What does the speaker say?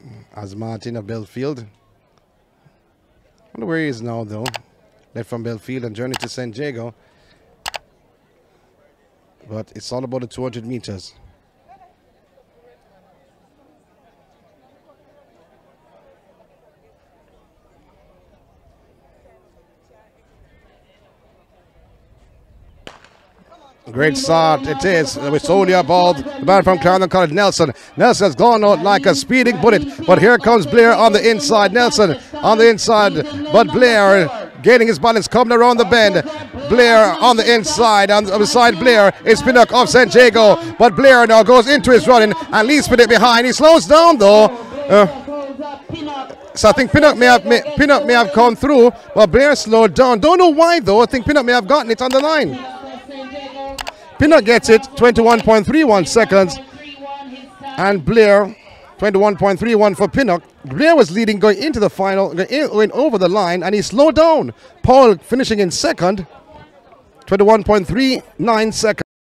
as Martin of Belfield. I wonder where he is now, though. Left from Belfield and journey to St. Jago. But it's all about the 200 meters. Great start it is with Solia ball. The man from Clarendon College, Nelson. Nelson's gone out like a speeding bullet. But here comes Blair on the inside. Nelson on the inside. But Blair gaining his balance, coming around the bend. Blair on the inside. And beside Blair is Pinnock of St. Jago. But Blair now goes into his running and leaves Pinnock behind. He slows down though. So I think Pinnock may have come through, but Blair slowed down. Don't know why though. I think Pinnock may have gotten it on the line. Pinnock gets it, 21.31 seconds. And Blair, 21.31 for Pinnock. Blair was leading going into the final, going over the line, and he slowed down. Powell finishing in second, 21.39 seconds.